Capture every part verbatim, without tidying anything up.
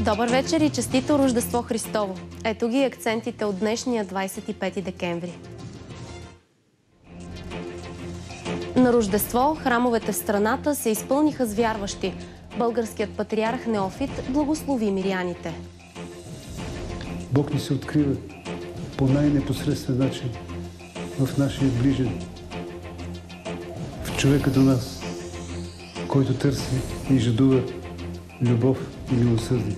Добър вечер и честито Рождество Христово! Ето ги акцентите от днешния двадесет и пети декември. На Рождество храмовете в страната се изпълниха с вярващи. Българският патриарх Неофит благослови миряните. Бог ни се открива по най-непосредствен начин в нашия ближен, в човека до нас, който търси и жадува любов и милосърдие.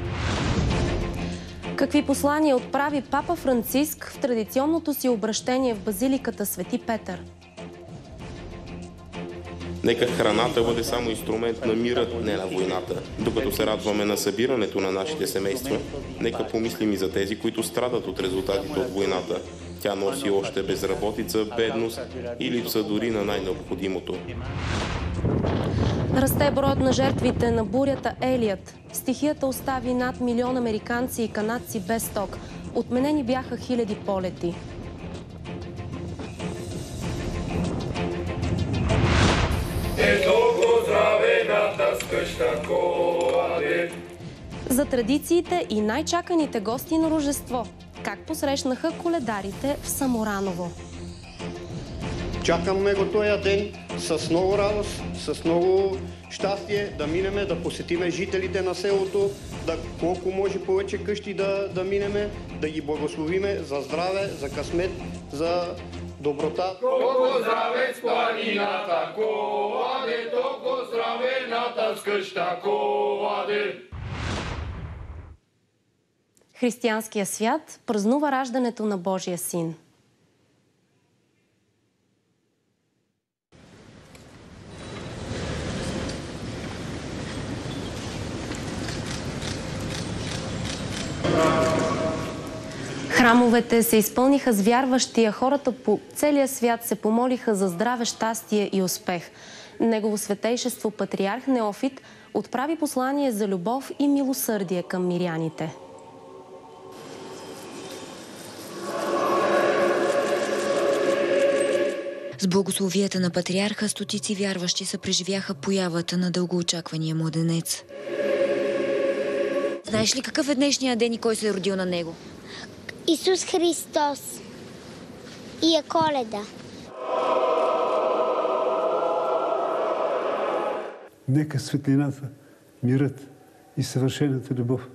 Какви послания отправи папа Франциск в традиционното си обращение в базиликата Свети Петър? Нека храната бъде само инструмент на мира, не на войната. Докато се радваме на събирането на нашите семейства, нека помислим и за тези, които страдат от резултатите от войната. Тя носи още безработица, бедност и липса дори на най-необходимото. Расте броят на жертвите на бурята Елият. Стихията остави над милион американци и канадци без ток. Отменени бяха хиляди полети. За традициите и най-чаканите гости на Рождество. Как посрещнаха коледарите в Самораново? Чакаме го този ден с много радост, с много щастие да минеме, да посетиме жителите на селото, да колко може повече къщи да, да минеме, да ги благословиме за здраве, за късмет, за доброта. Толко здраве с планината, коладе, толко здраве ната с къща, коладе. Християнския свят празнува раждането на Божия син. Храмовете се изпълниха с вярващи, а хората по целия свят се помолиха за здраве, щастие и успех. Негово светейшество патриарх Неофит отправи послание за любов и милосърдие към миряните. С благословията на патриарха стотици вярващи се преживяха появата на дългоочаквания младенец. Знаеш ли какъв е днешния ден и кой се е родил на него? Исус Христос и е Коледа. Нека светлината, мирът и съвършената любов,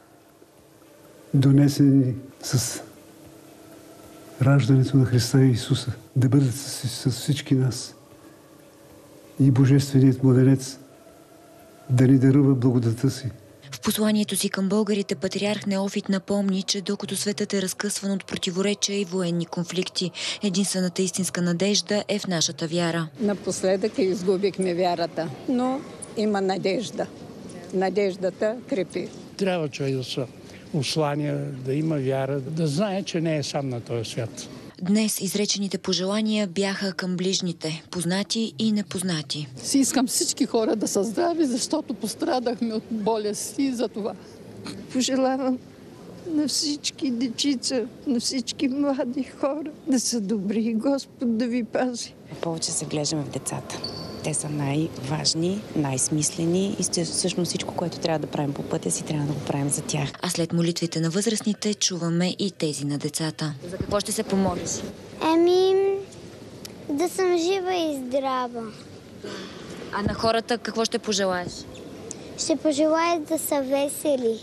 донесени с раждането на Христа и Исуса, да бъдат с, с всички нас. И Божественият младенец да ни дарува благодата си. В посланието си към българите патриарх Неофит напомни, че докато светът е разкъсван от противоречия и военни конфликти, единствената истинска надежда е в нашата вяра. Напоследък изгубихме вярата, но има надежда. Надеждата крепи. Трябва човек да се усланя, да има вяра, да знае, че не е сам на този свят. Днес изречените пожелания бяха към ближните, познати и непознати. Си искам всички хора да са здрави, защото пострадахме от болести и за това. Пожелавам на всички дечица, на всички млади хора да са добри и Господ да ви пази. Повече се вглеждаме в децата. Те са най-важни, най-смислени и всъщност всичко, което трябва да правим по пътя си, трябва да го правим за тях. А след молитвите на възрастните чуваме и тези на децата. За какво ще се помолиш? Еми, да съм жива и здрава. А на хората какво ще пожелаеш? Ще пожелая да са весели.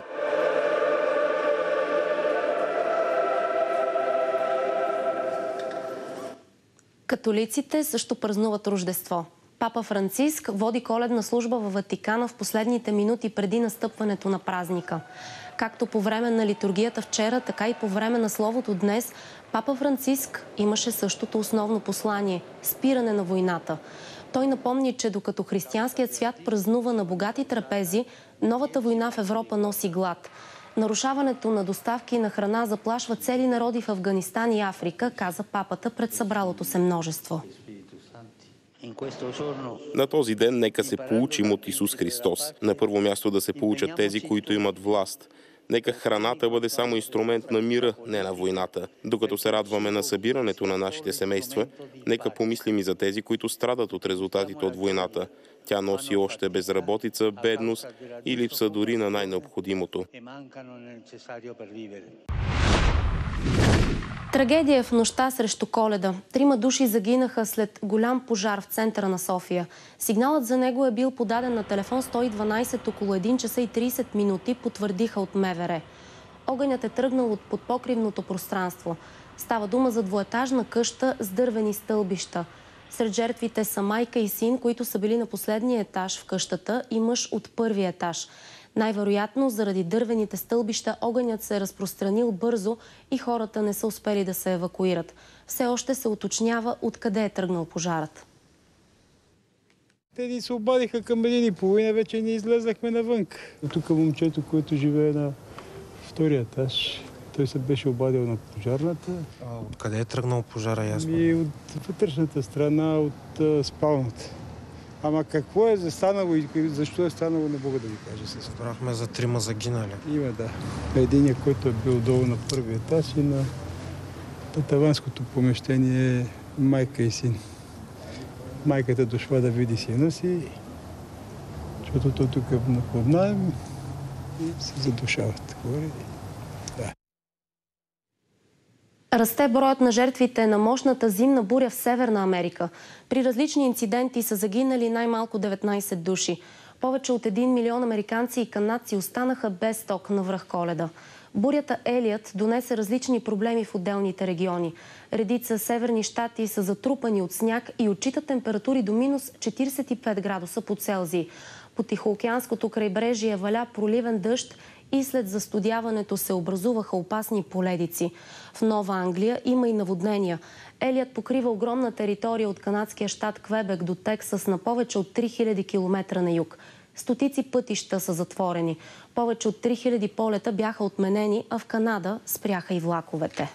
Католиците също празнуват Рождество. Папа Франциск води коледна служба във Ватикана в последните минути преди настъпването на празника. Както по време на литургията вчера, така и по време на словото днес, папа Франциск имаше същото основно послание – спиране на войната. Той напомни, че докато християнският свят празнува на богати трапези, новата война в Европа носи глад. Нарушаването на доставки на храна заплашва цели народи в Афганистан и Африка, каза папата пред събралото се множество. На този ден нека се получим от Исус Христос. На първо място да се получат тези, които имат власт. Нека храната бъде само инструмент на мира, не на войната. Докато се радваме на събирането на нашите семейства, нека помислим и за тези, които страдат от резултатите от войната. Тя носи още безработица, бедност и липса дори на най-необходимото. Трагедия в нощта срещу Коледа. Трима души загинаха след голям пожар в центъра на София. Сигналът за него е бил подаден на телефон сто и дванайсет около един часа и трийсет минути, потвърдиха от МВР. Огънят е тръгнал от подпокривното пространство. Става дума за двуетажна къща с дървени стълбища. Сред жертвите са майка и син, които са били на последния етаж в къщата, и мъж от първия етаж. Най-вероятно, заради дървените стълбища, огънят се е разпространил бързо и хората не са успели да се евакуират. Все още се уточнява откъде е тръгнал пожарът. Те ни се обадиха към един и половина, вече не излезахме навън. Тук момчето, което живее на втория етаж, той се беше обадил на пожарната. А откъде е тръгнал пожара, ясно? И от вътрешната страна, от а, спалната. Ама какво е застанало и защо е станало, не мога да ви кажа. Разбрахме за трима загинали. Има, да. Единият, който е бил долу на първия етаж, и на таванското помещение е майка и син. Майката дошла да види сина си, защото той тук е под наем и се задушават. Да. Расте броят на жертвите на мощната зимна буря в Северна Америка. При различни инциденти са загинали най-малко деветнайсет души. Повече от един милион американци и канадци останаха без ток навръх Коледа. Бурята Елият донесе различни проблеми в отделните региони. Редица северни щати са затрупани от сняг и отчитат температури до минус четирийсет и пет градуса по Целзий. По Тихоокеанското крайбрежие валя проливен дъжд и след застудяването се образуваха опасни поледици. В Нова Англия има и наводнения. Елият покрива огромна територия от канадския щат Квебек до Тексас на повече от три хиляди километра на юг. Стотици пътища са затворени. Повече от три хиляди полета бяха отменени, а в Канада спряха и влаковете.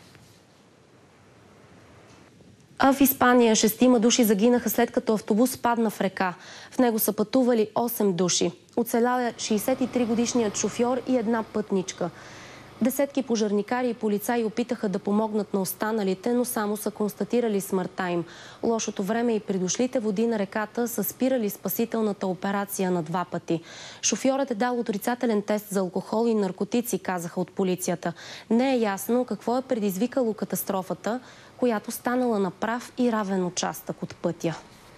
А в Испания шестима души загинаха след като автобус падна в река. В него са пътували осем души. Оцелял е шейсет и три годишният шофьор и една пътничка. Десетки пожарникари и полицаи опитаха да помогнат на останалите, но само са констатирали смъртта им. Лошото време и придошлите води на реката са спирали спасителната операция на два пъти. Шофьорът е дал отрицателен тест за алкохол и наркотици, казаха от полицията. Не е ясно какво е предизвикало катастрофата, която станала на прав и равен участък от пътя.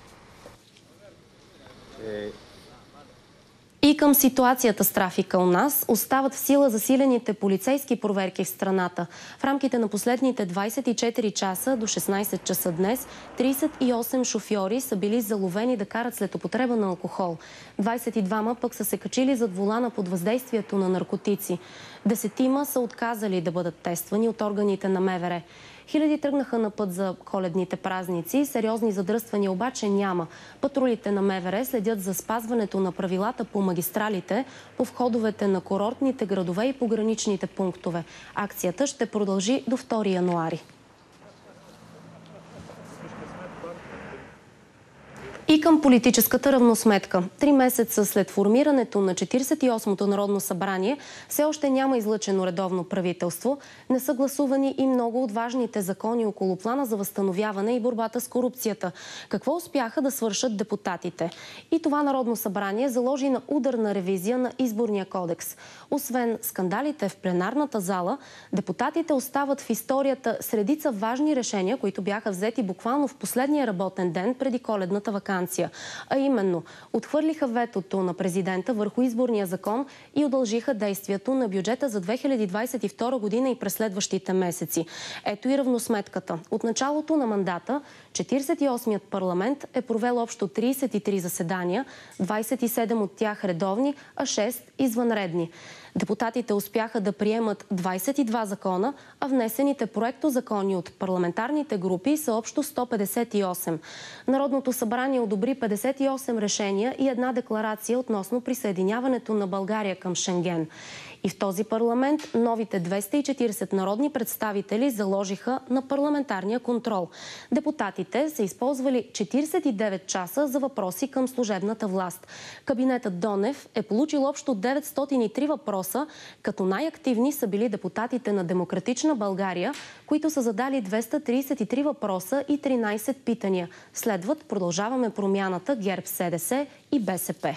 И към ситуацията с трафика у нас остават в сила засилените полицейски проверки в страната. В рамките на последните двайсет и четири часа до шестнайсет часа днес трийсет и осем шофьори са били заловени да карат след употреба на алкохол. двайсет и двама пък са се качили зад волана под въздействието на наркотици. Десетима са отказали да бъдат тествани от органите на МВР. Хиляди тръгнаха на път за коледните празници. Сериозни задръствания обаче няма. Патрулите на МВР следят за спазването на правилата по магистралите, по входовете на курортните градове и пограничните пунктове. Акцията ще продължи до втори януари. И към политическата равносметка. Три месеца след формирането на четирийсет и осмото Народно събрание все още няма излъчено редовно правителство. Не са гласувани и много от важните закони около плана за възстановяване и борбата с корупцията. Какво успяха да свършат депутатите? И това Народно събрание заложи на ударна ревизия на Изборния кодекс. Освен скандалите в пленарната зала, депутатите остават в историята с редица важни решения, които бяха взети буквално в последния работен ден преди коледната ваканция. А именно, отхвърлиха ветото на президента върху изборния закон и удължиха действието на бюджета за две хиляди двайсет и втора година и през следващите месеци. Ето и равносметката. От началото на мандата четирийсет и осмият парламент е провел общо трийсет и три заседания, двайсет и седем от тях редовни, а шест извънредни. Депутатите успяха да приемат двайсет и два закона, а внесените проектозакони от парламентарните групи са общо сто петдесет и осем. Народното събрание одобри петдесет и осем решения и една декларация относно присъединяването на България към Шенген. И в този парламент новите двеста и четиридесет народни представители заложиха на парламентарния контрол. Депутатите са използвали четиридесет и девет часа за въпроси към служебната власт. Кабинетът Донев е получил общо деветстотин и три въпроса, като най-активни са били депутатите на Демократична България, които са задали двеста тридесет и три въпроса и тринадесет питания. Следват Продължаваме промяната, ГЕРБ-СДС и БСП.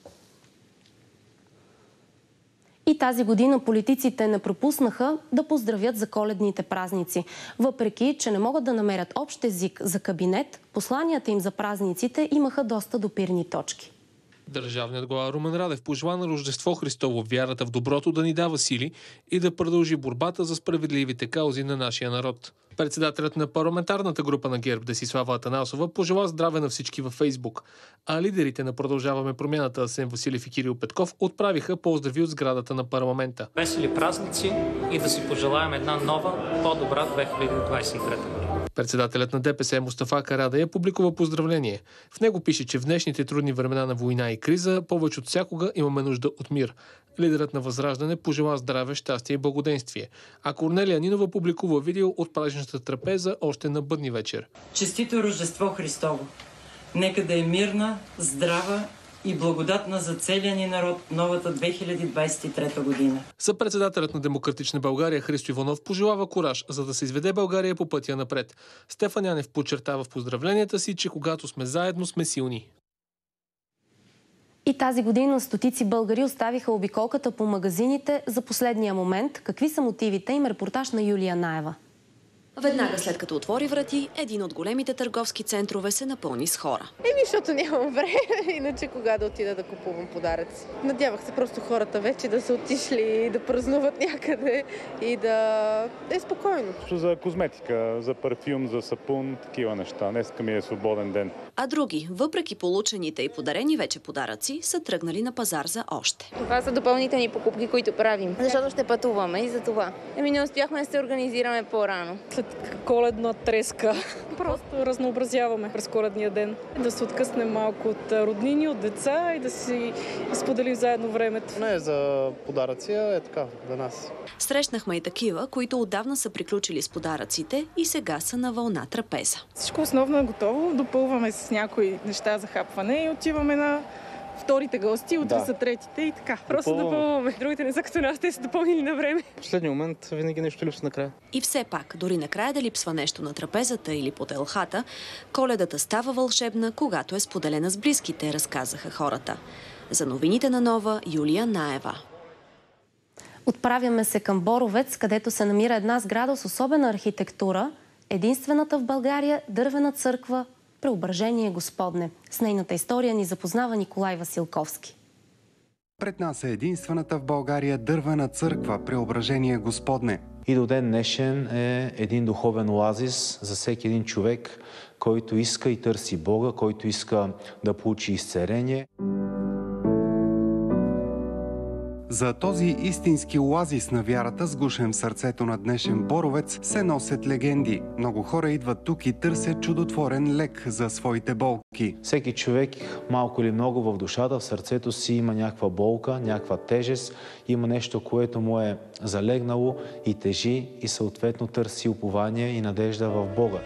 И тази година политиците не пропуснаха да поздравят за коледните празници. Въпреки че не могат да намерят общ език за кабинет, посланията им за празниците имаха доста допирни точки. Държавният глава Румен Радев пожела на Рождество Христово вярата в доброто да ни дава сили и да продължи борбата за справедливите каузи на нашия народ. Председателят на парламентарната група на ГЕРБ Десислава Атанасова пожела здраве на всички във Фейсбук, а лидерите на Продължаваме промяната Асен Василев и Кирил Петков отправиха поздрави от сградата на парламента. Весели празници и да си пожелаем една нова, по-добра две хиляди двадесет и трета година. Председателят на ДПС Мустафа Карадайъ публикува поздравление. В него пише, че в днешните трудни времена на война и криза повече от всякога имаме нужда от мир. Лидерът на Възраждане пожела здраве, щастие и благоденствие. А Корнелия Нинова публикува видео от празничната трапеза още на бъдни вечер. Честито Рождество Христово! Нека да е мирна, здрава и благодатна за целия ни народ новата две хиляди двадесет и трета година. Съпредседателят на Демократична България Христо Иванов пожелава кураж, за да се изведе България по пътя напред. Стефан Янев подчертава в поздравленията си, че когато сме заедно, сме силни. И тази година стотици българи оставиха обиколката по магазините за последния момент. Какви са мотивите им? Репортаж на Юлия Наева. Веднага след като отвори врати, един от големите търговски центрове се напълни с хора. Еми, защото нямам време, иначе кога да отида да купувам подаръци. Надявах се просто хората вече да са отишли, да празнуват някъде и да е спокойно. За козметика, за парфюм, за сапун, такива неща. Днеска ми е свободен ден. А други, въпреки получените и подарени вече подаръци, са тръгнали на пазар за още. Това са допълнителни покупки, които правим, защото ще пътуваме и за това. Еми, не успяхме да се организираме по-рано. Коледна треска. Просто разнообразяваме през коледния ден. Да се откъснем малко от роднини, от деца и да си споделим заедно времето. Не е за подаръци, а е така за нас. Срещнахме и такива, които отдавна са приключили с подаръците и сега са на вълна трапеза. Всичко основно е готово. Допълваме с някои неща за хапване и отиваме на вторите гости, утре да. Са третите и така. Просто допълваме. Другите не са като нас, те са допълнили на време. В последния момент винаги нещо липсва накрая. И все пак, дори накрая да липсва нещо на трапезата или под елхата, Коледата става вълшебна, когато е споделена с близките, разказаха хората. За новините на Нова, Юлия Наева. Отправяме се към Боровец, където се намира една сграда с особена архитектура, единствената в България дървена църква Преображение Господне. С нейната история ни запознава Николай Василковски. Пред нас е единствената в България дървена църква Преображение Господне. И до ден днешен е един духовен оазис за всеки един човек, който иска и търси Бога, който иска да получи изцеление. За този истински оазис на вярата, сгушен в сърцето на днешен Боровец, се носят легенди. Много хора идват тук и търсят чудотворен лек за своите болки. Всеки човек, малко или много в душата, в сърцето си има някаква болка, някаква тежест, има нещо, което му е залегнало и тежи и съответно търси упование и надежда в Бога.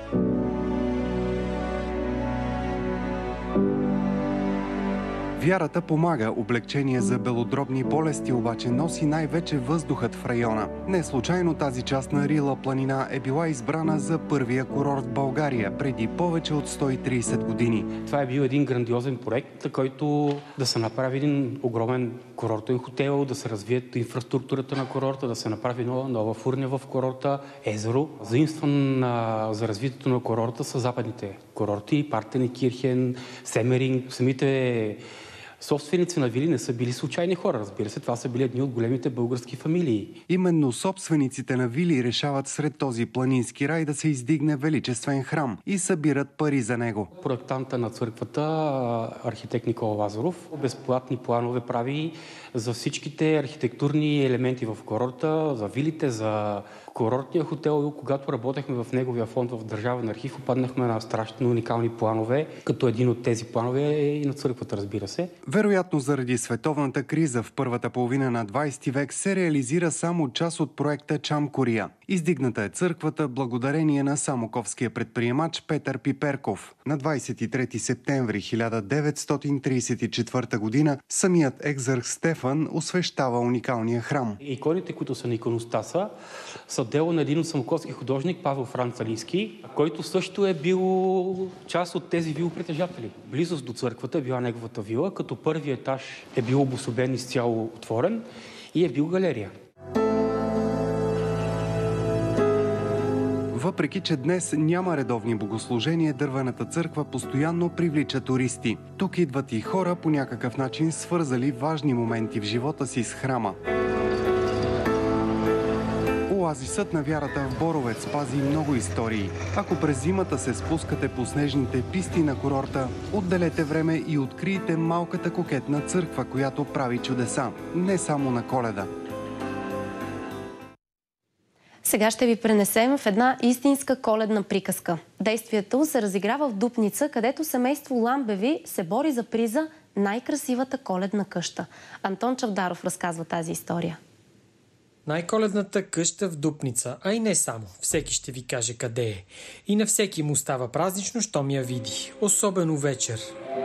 Вярата помага. Облегчение за белодробни болести обаче носи най-вече въздухът в района. Не случайно тази част на Рила планина е била избрана за първия курорт в България преди повече от сто и тридесет години. Това е бил един грандиозен проект, който да се направи един огромен курортен хотел, да се развие инфраструктурата на курорта, да се направи нова, нова фурня в курорта, езеро. Заимстван за развитието на курорта са западните курорти, Партеникирхен, Семеринг, самите собственици на вили не са били случайни хора, разбира се. Това са били едни от големите български фамилии. Именно собствениците на вили решават сред този планински рай да се издигне величествен храм и събират пари за него. Проектанта на църквата, архитект Никола Лазаров, безплатни планове прави за всичките архитектурни елементи в курорта, за вилите, за курортния хотел, когато работехме в неговия фонд в Държавен архив, попаднахме на страшно уникални планове, като един от тези планове е и на църквата, разбира се. Вероятно заради световната криза в първата половина на двадесети век се реализира само част от проекта Чамкория. Издигната е църквата благодарение на самоковския предприемач Петър Пиперков. На двадесет и трети септември хиляда деветстотин тридесет и четвърта година самият екзарх Стефан освещава уникалния храм. Иконите, които са на иконостаса, са дело на един от самоковски художник Павел Францалийски, който също е бил част от тези вилопритежатели. Близост до църквата е била неговата вила, като първият етаж е бил обособен изцяло отворен и е бил галерия. Въпреки че днес няма редовни богослужения, дървената църква постоянно привлича туристи. Тук идват и хора, по някакъв начин свързали важни моменти в живота си с храма. Оазисът на вярата в Боровец пази много истории. Ако през зимата се спускате по снежните писти на курорта, отделете време и открийте малката кокетна църква, която прави чудеса. Не само на Коледа. Сега ще ви пренесем в една истинска коледна приказка. Действието се разиграва в Дупница, където семейство Ламбеви се бори за приза най-красивата коледна къща. Антон Чавдаров разказва тази история. Най-коледната къща в Дупница, а и не само. Всеки ще ви каже къде е. И на всеки му става празнично, щом я види. Особено вечер.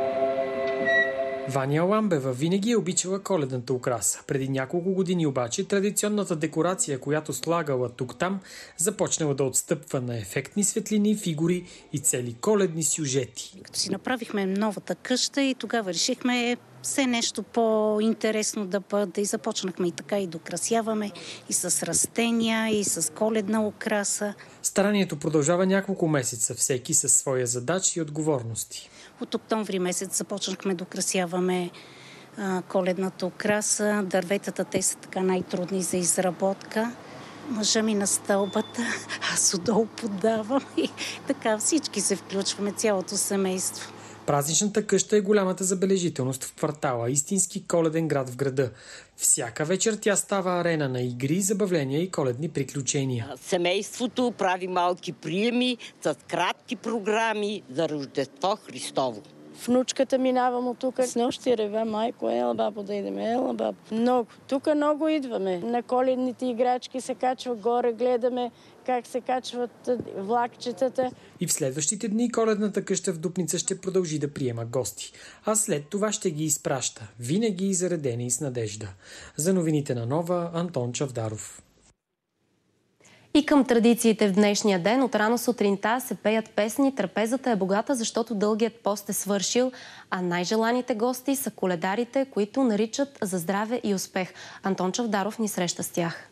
Ваня Ламбева винаги е обичала коледната украса. Преди няколко години обаче традиционната декорация, която слагала тук-там, започнала да отстъпва на ефектни светлини, фигури и цели коледни сюжети. Като си направихме новата къща и тогава решихме все нещо по-интересно да бъде и започнахме и така и докрасяваме и с растения, и с коледна украса. Старанието продължава няколко месеца, всеки със своя задачи и отговорности. От октомври месец започнахме да украсяваме а, коледната украса. Дърветата, те са така най-трудни за изработка. Мъжа ми на стълбата, аз отдолу подавам и така всички се включваме, цялото семейство. Празничната къща е голямата забележителност в квартала, истински коледен град в града. Всяка вечер тя става арена на игри, забавления и коледни приключения. Семейството прави малки приеми с кратки програми за Рождество Христово. Внучката минавам от тук. С нощи реве, майко, ела бабо да идем, ела бабо. Много. Тук много идваме. На коледните играчки се качва горе, гледаме как се качват влакчетата. И в следващите дни коледната къща в Дупница ще продължи да приема гости. А след това ще ги изпраща. Винаги заредени с надежда. За новините на Нова, Антон Чавдаров. И към традициите в днешния ден от рано сутринта се пеят песни. Трапезата е богата, защото дългият пост е свършил, а най-желаните гости са коледарите, които наричат за здраве и успех. Антон Чавдаров ни среща с тях.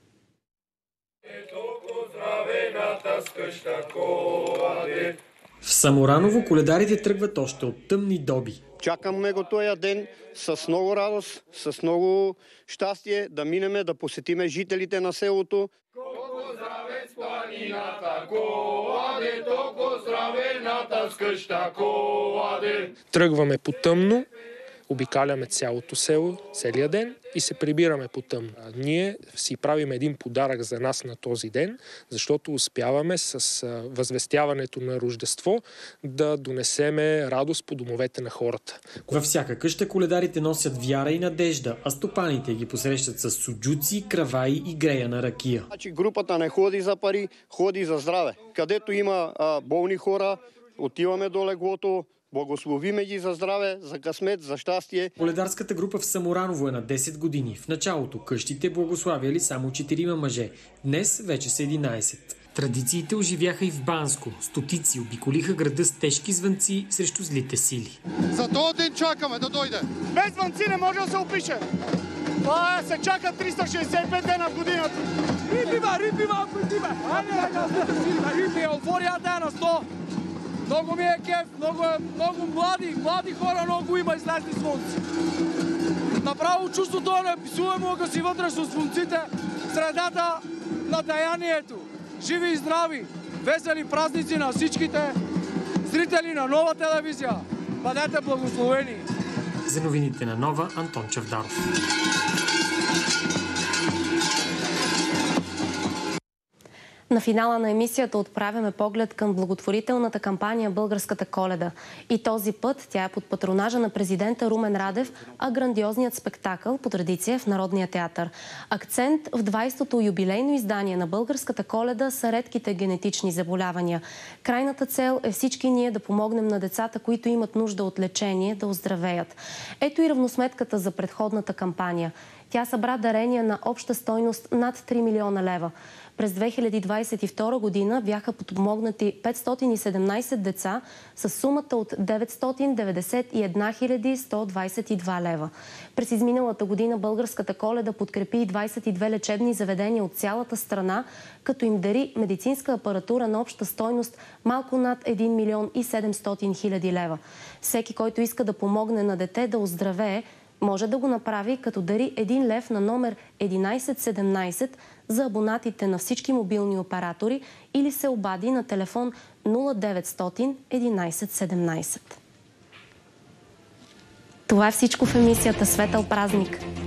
В Самораново коледарите тръгват още от тъмни доби. Чакаме го този ден с много радост, с много щастие да минеме, да посетиме жителите на селото. Колко здраве с планината, коладе, толко здравената с къща, коладе. Тръгваме по тъмно, обикаляме цялото село, целия ден и се прибираме по тъмно. Ние си правим един подарък за нас на този ден, защото успяваме с възвестяването на Рождество да донесеме радост по домовете на хората. Във всяка къща коледарите носят вяра и надежда, а стопаните ги посрещат с суджуци, краваи и грея на ракия. Значи групата не ходи за пари, ходи за здраве. Където има а, болни хора, отиваме до леглото, благословиме ги за здраве, за късмет, за щастие. Коледарската група в Самораново е на десет години. В началото къщите благославяли само четирима мъже. Днес вече са единайсет. Традициите оживяха и в Банско. Стотици обиколиха града с тежки звънци срещу злите сили. За този ден чакаме да дойде. Без звънци не може да се опише. Това е, се чака триста шейсет и пет дена в годината. Рипи, ба, рипи, малко и ти, бе. Айде, айде, рипи, еуфория дай на сто. Много ми е кеф, много, много млади, млади хора, много има излезли слънци. Направо чувството е неописуемо, ако си вътре с слънците, средата на даянието. Живи и здрави, весели празници на всичките зрители на Нова телевизия. Бъдете благословени! За новините на Нова, Антон Чавдаров. На финала на емисията отправяме поглед към благотворителната кампания Българската Коледа. И този път тя е под патронажа на президента Румен Радев, а грандиозният спектакъл по традиция в Народния театър. Акцент в двайсетото юбилейно издание на Българската Коледа са редките генетични заболявания. Крайната цел е всички ние да помогнем на децата, които имат нужда от лечение, да оздравеят. Ето и равносметката за предходната кампания. Тя събра дарения на обща стойност над три милиона лева. През две хиляди двайсет и втора година бяха подпомогнати петстотин и седемнайсет деца с сумата от деветстотин деветдесет и една хиляди сто двайсет и два лева. През изминалата година Българската Коледа подкрепи и двайсет и две лечебни заведения от цялата страна, като им дари медицинска апаратура на обща стойност малко над един милион и седемстотин хиляди лева. Всеки, който иска да помогне на дете да оздравее, може да го направи, като дари един лев на номер единайсет седемнайсет за абонатите на всички мобилни оператори или се обади на телефон нула деветстотин единайсет седемнайсет. Това е всичко в емисията Светъл празник.